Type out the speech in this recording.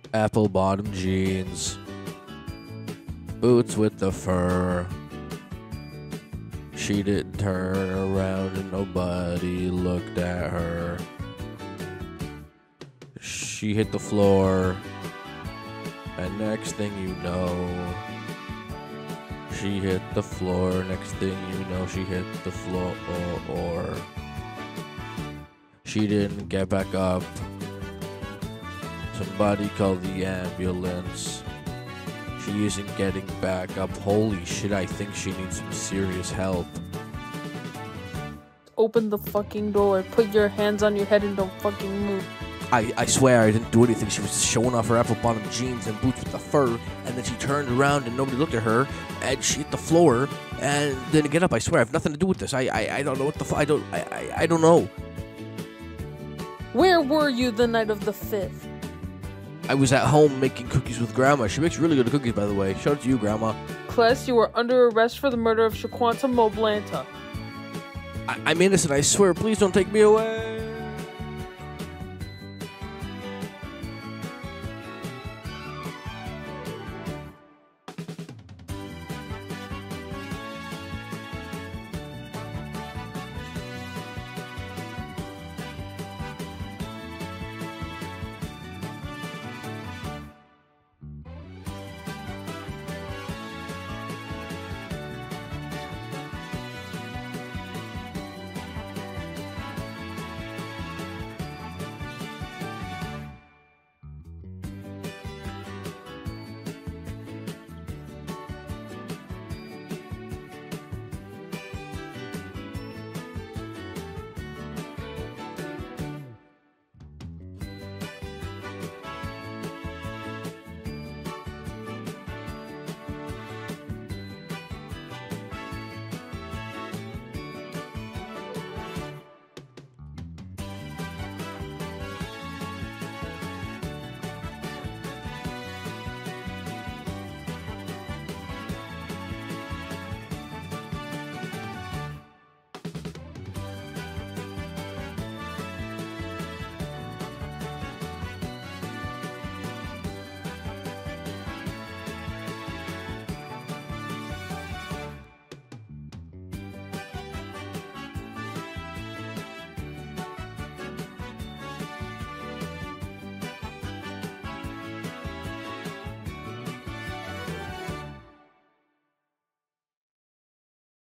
Apple bottom jeans. Boots with the fur. She didn't turn around and nobody looked at her. She hit the floor. And next thing you know, she hit the floor. Next thing you know, she hit the floor. She didn't get back up. Somebody called the ambulance. She isn't getting back up. Holy shit, I think she needs some serious help. Open the fucking door. Put your hands on your head and don't fucking move. I swear I didn't do anything. She was showing off her apple bottom jeans and boots with the fur, and then she turned around and nobody looked at her, and she hit the floor and didn't get up. I swear I have nothing to do with this. I don't know what the fuck. I don't know. Where were you the night of the 5th? I was at home making cookies with Grandma. She makes really good cookies, by the way. Shout out to you, Grandma. Kless, you are under arrest for the murder of Shaquanta Moblanta. I'm innocent, I swear. Please don't take me away.